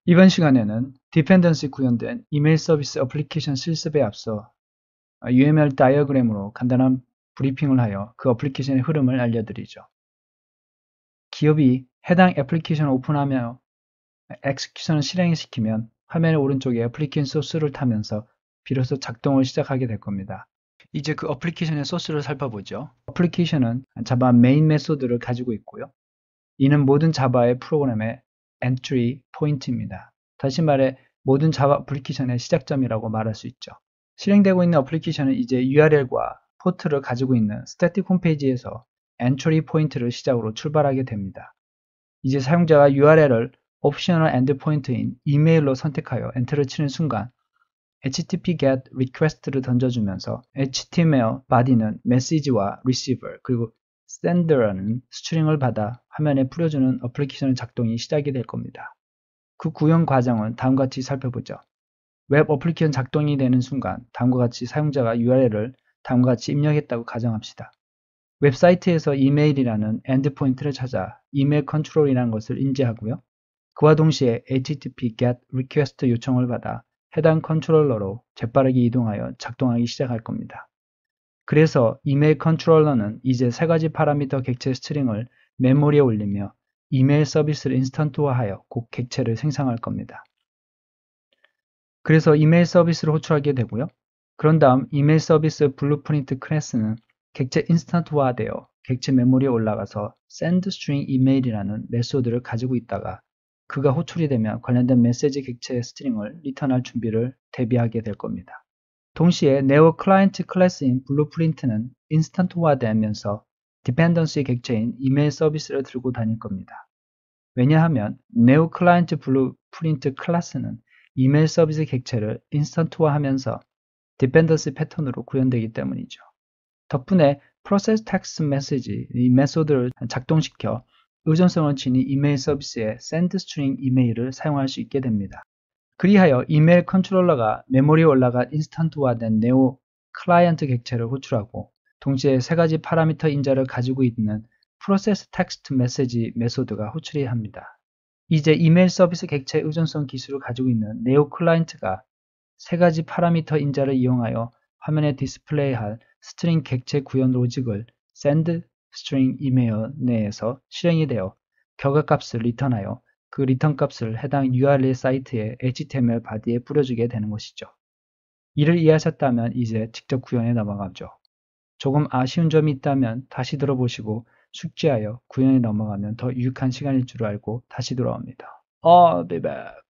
이번 시간에는 디펜던시 구현된 이메일 서비스 어플리케이션 실습에 앞서 UML 다이어그램으로 간단한 브리핑을 하여 그 어플리케이션의 흐름을 알려드리죠. 기업이 해당 애플리케이션을 오픈하며 엑스큐션을 실행시키면 화면의 오른쪽에 애플리케이션 소스를 타면서 비로소 작동을 시작하게 될 겁니다. 이제 그 어플리케이션의 소스를 살펴보죠. 어플리케이션은 자바 메인 메소드를 가지고 있고요. 이는 모든 자바의 프로그램의 엔트리 포인트입니다. 다시 말해 모든 자바 어플리케이션의 시작점이라고 말할 수 있죠. 실행되고 있는 어플리케이션은 이제 URL과 포트를 가지고 있는 스태틱 홈페이지에서 엔트리 포인트를 시작으로 출발하게 됩니다. 이제 사용자가 URL을 옵셔널 엔드포인트인 이메일로 선택하여 엔터를 치는 순간 http get request를 던져주면서 HTML body는 message와 receiver 그리고 sender라는 스트링을 받아 화면에 뿌려주는 어플리케이션 작동이 시작이 될 겁니다. 그 구현 과정은 다음과 같이 살펴보죠. 웹 어플리케이션 작동이 되는 순간 다음과 같이 사용자가 URL을 다음과 같이 입력했다고 가정합시다. 웹사이트에서 이메일이라는 엔드포인트를 찾아 이메일 컨트롤이라는 것을 인지하고요. 그와 동시에 http get request 요청을 받아 해당 컨트롤러로 재빠르게 이동하여 작동하기 시작할 겁니다. 그래서 이메일 컨트롤러는 이제 세 가지 파라미터 객체 스트링을 메모리에 올리며 이메일 서비스를 인스턴트화하여 곧 객체를 생성할 겁니다. 그래서 이메일 서비스를 호출하게 되고요. 그런 다음 이메일 서비스 블루프린트 클래스는 객체 인스턴트화되어 객체 메모리에 올라가서 sendString email이라는 메소드를 가지고 있다가 그가 호출이 되면 관련된 메시지 객체의 스트링을 리턴할 준비를 대비하게 될 겁니다. 동시에 네오 클라이언트 클래스인 블루프린트는 인스턴트화되면서 디펜던시 객체인 이메일 서비스를 들고 다닐 겁니다. 왜냐하면 네오 클라이언트 블루프린트 클래스는 이메일 서비스 객체를 인스턴트화하면서 디펜던시 패턴으로 구현되기 때문이죠. 덕분에 프로세스 텍스트 메시지 이 메소드를 작동시켜 의존성을 지닌 이메일 서비스에 sendString 이메일을 사용할 수 있게 됩니다. 그리하여 이메일 컨트롤러가 메모리에 올라간 인스턴트화된 네오 클라이언트 객체를 호출하고 동시에 세 가지 파라미터 인자를 가지고 있는 프로세스 텍스트 메시지 메소드가 호출이 합니다. 이제 이메일 서비스 객체 의존성 기술을 가지고 있는 네오 클라이언트가 세 가지 파라미터 인자를 이용하여 화면에 디스플레이할 스트링 객체 구현 로직을 sendString email 내에서 실행이 되어 결과값을 리턴하여 그 리턴 값을 해당 URL 사이트의 HTML 바디에 뿌려주게 되는 것이죠. 이를 이해하셨다면 이제 직접 구현에 넘어가죠. 조금 아쉬운 점이 있다면 다시 들어보시고 숙지하여 구현에 넘어가면 더 유익한 시간일 줄 알고 다시 돌아옵니다. I'll be back.